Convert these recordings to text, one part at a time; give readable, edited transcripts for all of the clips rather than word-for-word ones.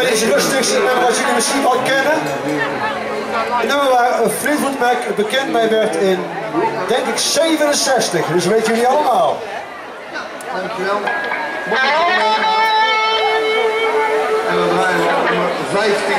Deze rustigste nummer wat jullie misschien wel kennen. Een nummer waar Fleetwood Mac bekend mee werd in, denk ik, 67. Dus weten jullie allemaal. Dankjewel. En dan draaien we nummer 15.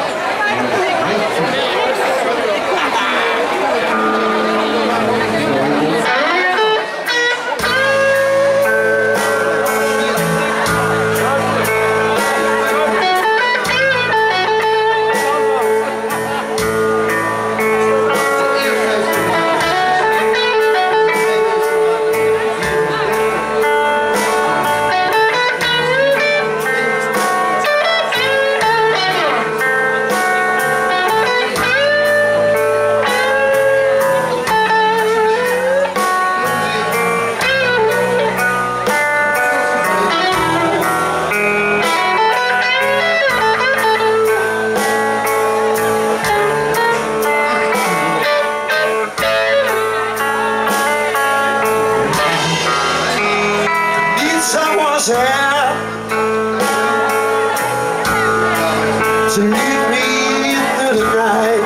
To lead me through the night.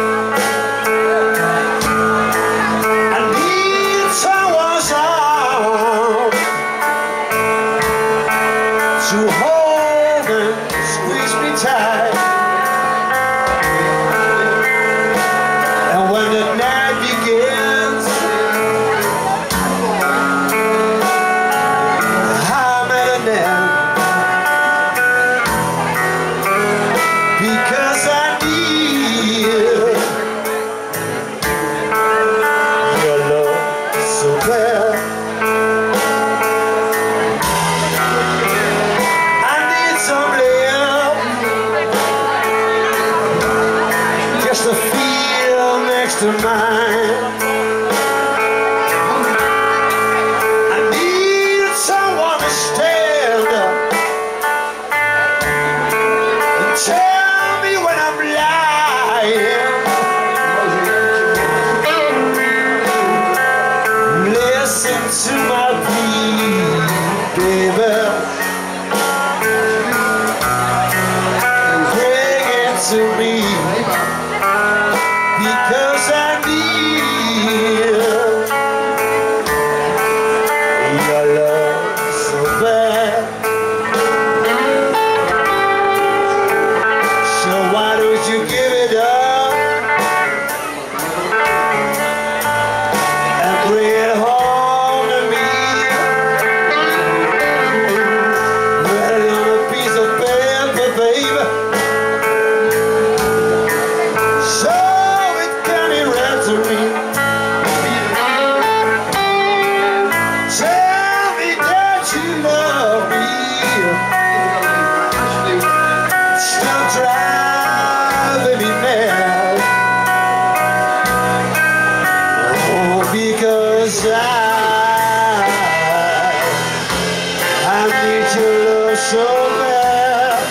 I need someone's arm to hold and squeeze me tight. And when the night begins, I'm at an end. Because I need your love so bad. I need some love, just to feel next to mine. I need someone to stand up and tell to my plea, baby. Bring it to me, because I need your love so bad. So why don't you give it up and bring it home? Because I need your love so bad.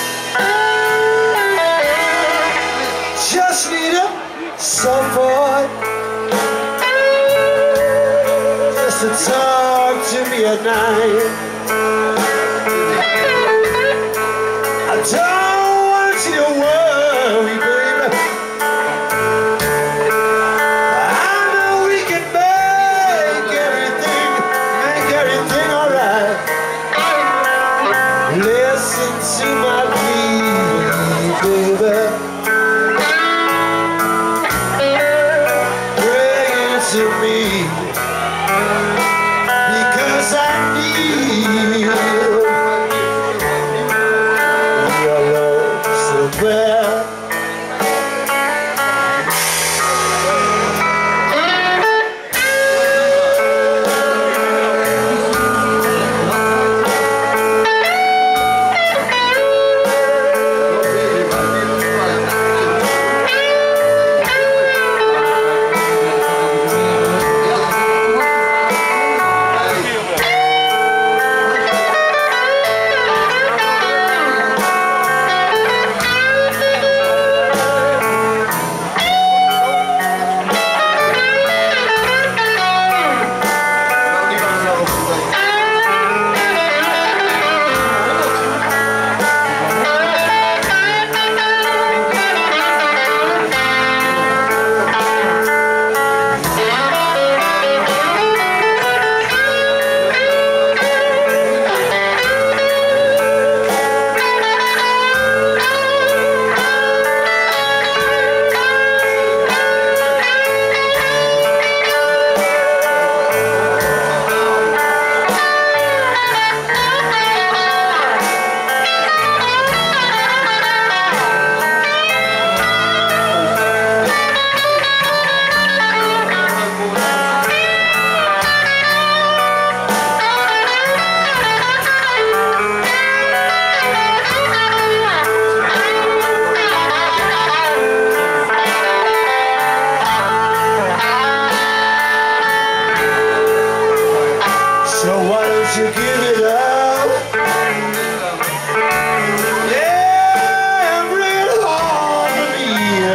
Just need a support, just to talk to me at night. I don't want you to worry, baby. Listen to my plea, baby. Bring it to me, because I need your love so bad. Won't you give it up? Yeah, bring it home to me.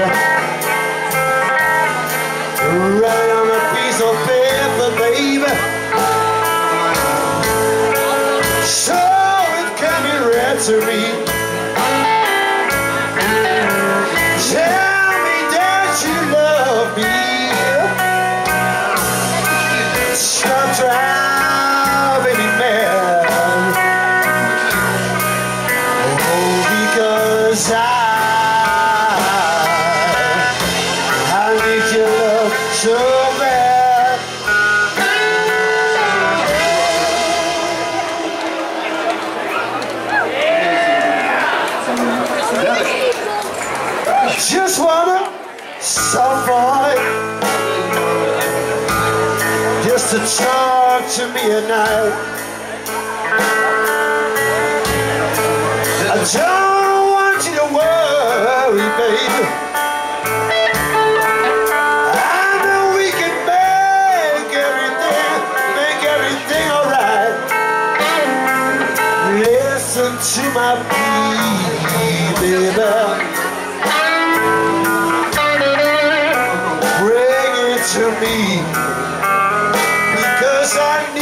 Write on a piece of paper, baby, so it can be read to me. Tell me that you love me. Stop driving me mad. Oh, because I need your love so bad. Just wanna somebody just to talk to me at night. I don't want you to worry, baby. I know we can make everything alright. Listen to my plea, baby. Bring it to me, because I